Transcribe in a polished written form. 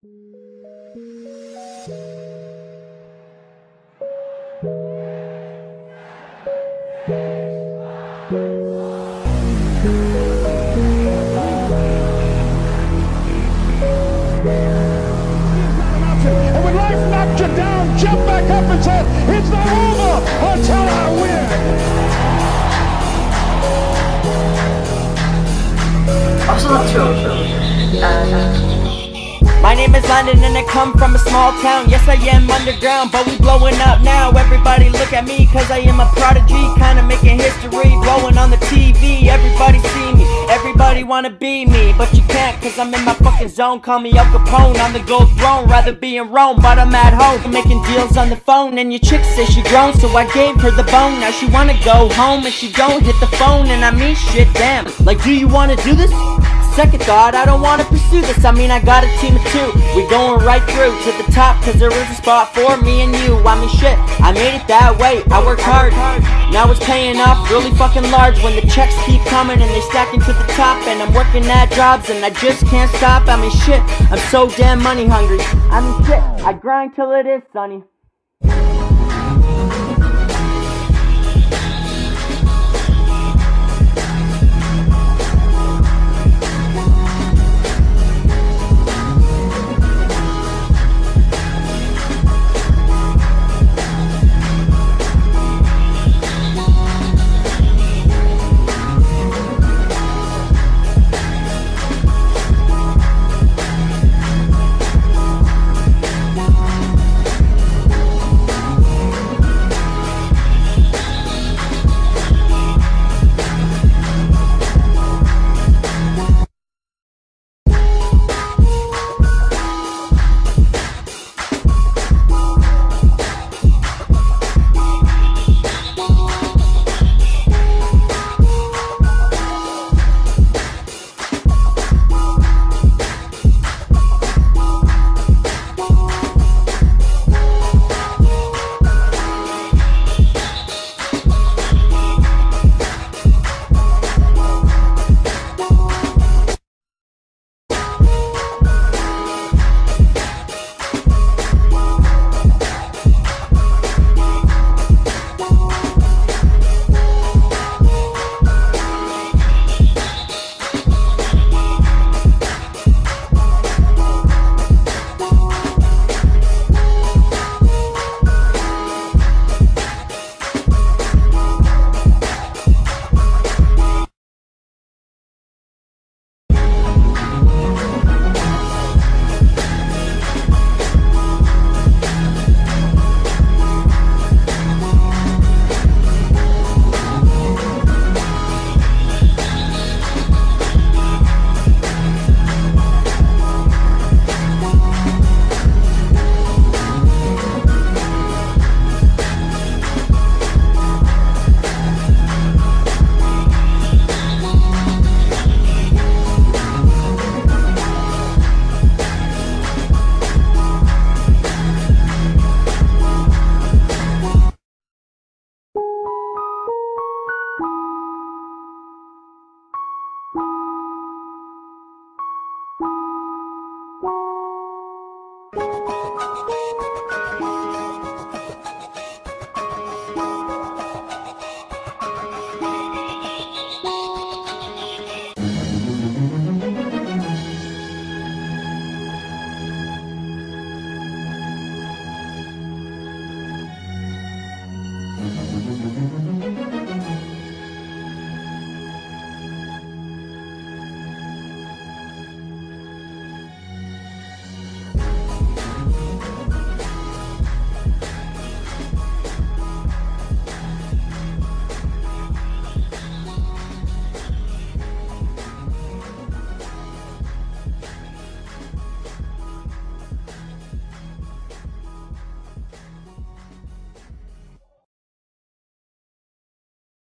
And when life knocks you down, jump back up and say, it's not over until I win. Ozla Chasing. My name is London and I come from a small town. Yes, I am underground, but we blowing up now. Everybody look at me cause I am a prodigy, kinda making history, blowing on the TV. Everybody see me, everybody wanna be me, but you can't cause I'm in my fucking zone. Call me Al Capone on the gold throne, rather be in Rome, but I'm at home. I'm making deals on the phone and your chick says she grown, so I gave her the bone. Now she wanna go home and she don't hit the phone, and I mean shit, damn. Like, do you wanna do this? Second thought, I don't wanna pursue this. I mean, I got a team of two. We going right through to the top, cause there is a spot for me and you. I mean shit, I made it that way. I worked hard, now it's paying off really fucking large. When the checks keep coming and they stacking to the top, and I'm working at jobs and I just can't stop. I mean shit, I'm so damn money hungry. I mean shit, I grind till it is sunny.